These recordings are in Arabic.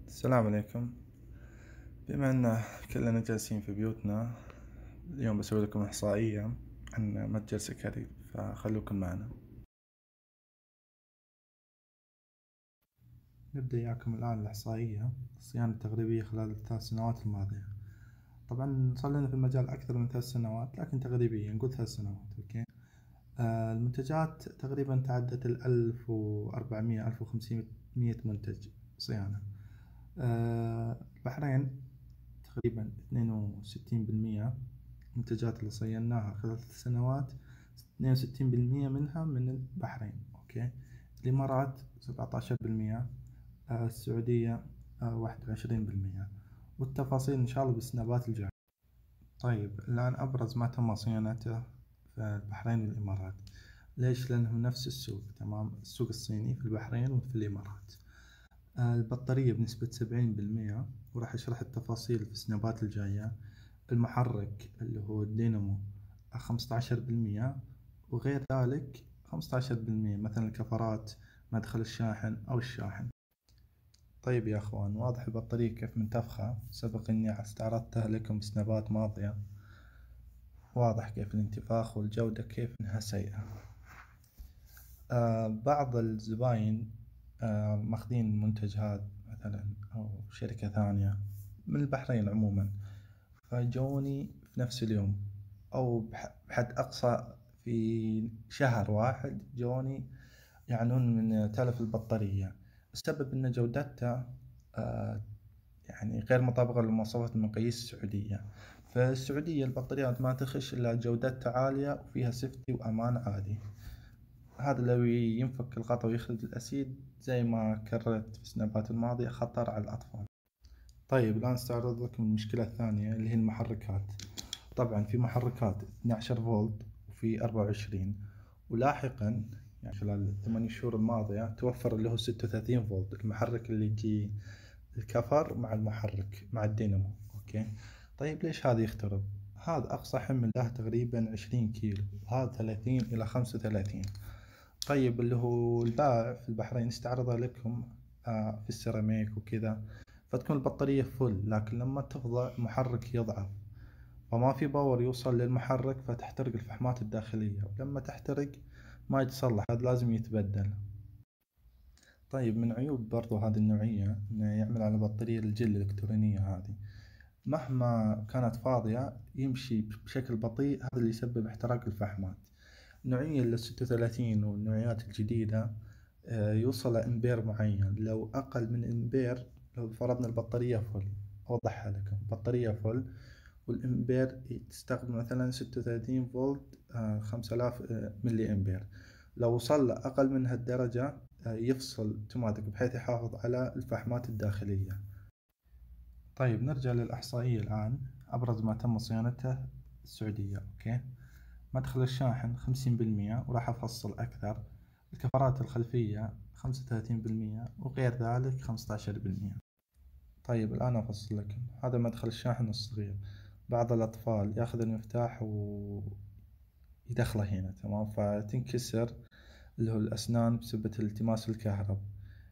السلام عليكم. بما أن كلنا جالسين في بيوتنا، اليوم بسوي لكم إحصائية عن متجر سكري، فخلوكم معنا. نبدأ إياكم الآن الإحصائية الصيانة التقريبية خلال الثلاث سنوات الماضية. طبعا صار لنا في المجال أكثر من 3 سنوات، لكن تقريبيا نقول 3 سنوات. أوكي. المنتجات تقريبا تعدت 1400 1500 منتج صيانة. البحرين تقريبا 62% المنتجات اللي صيناها خلال 3 سنوات، 62% منها من البحرين. أوكي. الإمارات 17%، السعودية 21%، والتفاصيل إن شاء الله بالسنابات الجاية. طيب الآن أبرز ما تم صيانته في البحرين والإمارات. ليش؟ لأنهم نفس السوق، تمام، السوق الصيني في البحرين وفي الإمارات. البطارية بنسبة 70%، وراح أشرح التفاصيل في السنابات الجاية. المحرك اللي هو الدينامو 15%، وغير ذلك 15% مثلا الكفرات، مدخل الشاحن أو الشاحن. طيب يا أخوان، واضح البطارية كيف منتفخة، سبق إني استعرضتها لكم بسنابات ماضية. واضح كيف الانتفاخ والجودة كيف إنها سيئة. بعض الزباين ماخذين المنتج هذا مثلا أو شركة ثانية من البحرين عموما، فجوني في نفس اليوم أو بحد أقصى في شهر واحد جوني يعنون من تلف البطارية. السبب إن جودتها يعني غير مطابقة لمواصفات المقاييس السعودية. فالسعودية البطاريات ما تخش إلا جودتها عالية وفيها سيفتي وأمان عالي. هذا لو ينفك الغطا ويخرج الأسيد، زي ما كررت في السنابات الماضية، خطر على الأطفال. طيب الآن استعرض لكم المشكلة الثانية اللي هي المحركات. طبعا في محركات 12 فولت وفي 24، ولاحقا يعني خلال 8 شهور الماضية توفر اللي هو 36 فولت، المحرك اللي يجي الكفر مع المحرك مع الدينامو. اوكي. طيب ليش هذا يخترب؟ هذا أقصى حمل له تقريبا 20 كيلو، وهذا 30 إلى 35. طيب اللي هو البائع في البحرين استعرضها لكم في السيراميك وكذا، فتكون البطارية فل، لكن لما تفضى المحرك يضعف، فما في باور يوصل للمحرك، فتحترق الفحمات الداخلية، ولما تحترق ما يتصلح، هذا لازم يتبدل. طيب من عيوب برضو هذه النوعية إنه يعمل على بطارية الجل الإلكترونية هذه، مهما كانت فاضية يمشي بشكل بطيء، هذا اللي يسبب احتراق الفحمات. النوعية ال36 والنوعيات الجديدة يوصل لإمبير معين. لو أقل من إمبير، لو فرضنا البطارية فل، أوضحها لكم، بطارية فل والإمبير تستخدم مثلا 36 فولت 5000 ملي إمبير، لو وصل أقل من هالدرجة يفصل اوتوماتيك بحيث يحافظ على الفحمات الداخلية. طيب نرجع للإحصائية الآن. أبرز ما تم صيانته السعودية. أوكي. مدخل الشاحن 50%، وراح أفصل أكثر. الكفرات الخلفية 35%، وغير ذلك 15%. طيب الآن أفصل لكم. هذا مدخل الشاحن الصغير، بعض الأطفال ياخذ المفتاح ويدخله هنا، تمام، فتنكسر اللي هو الأسنان بسبب التماس الكهرب.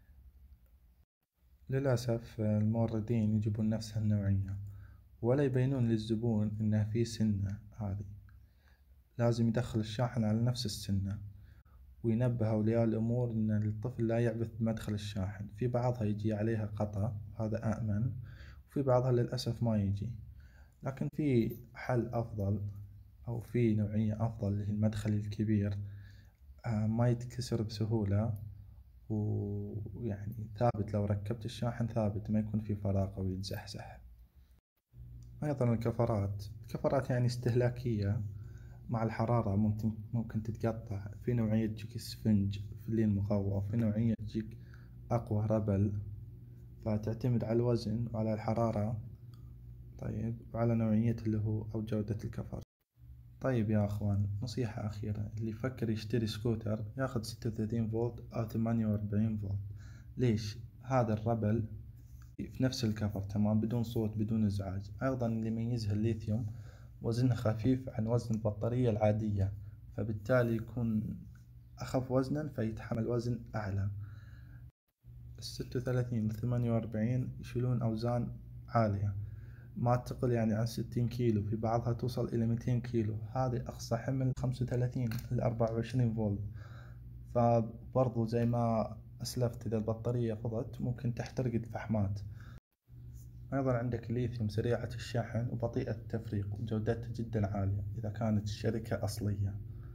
للأسف الموردين يجيبون نفس النوعية، ولا يبينون للزبون إنها في سنة، هذه لازم يدخل الشاحن على نفس السنة، وينبه أولياء الأمور إن الطفل لا يعبث بمدخل الشاحن. في بعضها يجي عليها قطع، هذا أأمن، وفي بعضها للأسف ما يجي. لكن في حل أفضل، أو في نوعية أفضل، اللي هي المدخل الكبير، ما يتكسر بسهولة، ويعني ثابت، لو ركبت الشاحن ثابت، ما يكون في فراغ أو يتزحزح. أيضا الكفرات يعني استهلاكية، مع الحرارة ممكن تتقطع. في نوعية تجيك اسفنج في اللي المقوى، وفي نوعية تجيك أقوى ربل، فتعتمد على الوزن وعلى الحرارة. طيب وعلى نوعية اللي هو أو جودة الكفر. طيب يا أخوان، نصيحة أخيرة، اللي يفكر يشتري سكوتر ياخذ 36 فولت أو 48 فولت. ليش؟ هذا الربل في نفس الكفر، تمام، بدون صوت بدون إزعاج. أيضا اللي يميزها الليثيوم، وزنه خفيف عن وزن البطارية العادية، فبالتالي يكون أخف وزنا، فيتحمل وزن أعلى. ال36 وال48 يشيلون أوزان عالية، ما تقل يعني عن 60 كيلو، في بعضها توصل إلى 200 كيلو. هذه أقصى حمل 35 ل 24 فولت. فبرضو زي ما أسلفت، إذا البطارية فضت ممكن تحترق الفحمات. أيضا عندك الليثيوم سريعة الشحن وبطيئة التفريغ وجودتها جدا عالية إذا كانت الشركة أصلية.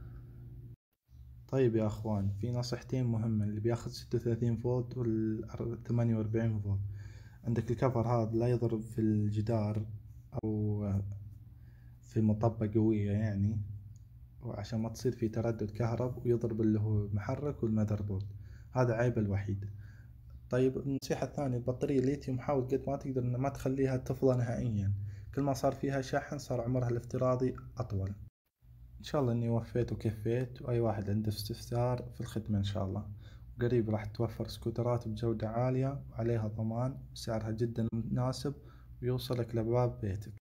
طيب يا أخوان، في نصيحتين مهمة اللي بياخذ 36 فولت وال 48 فولت. عندك الكفر هذا لا يضرب في الجدار أو في مطبة قوية يعني، وعشان ما تصير في تردد كهرب ويضرب اللي هو المحرك والمذر بورد. هذا عيبه الوحيد. طيب النصيحة الثانية، البطارية الليثيوم حاول قد ما تقدر إن ما تخليها تفضى نهائيا. كل ما صار فيها شحن صار عمرها الافتراضي أطول. إن شاء الله إني وفيت وكفيت، وأي واحد عنده استفسار في الخدمة إن شاء الله. قريب راح توفر سكوترات بجودة عالية وعليها ضمان وسعرها جدا مناسب، ويوصلك لباب بيتك.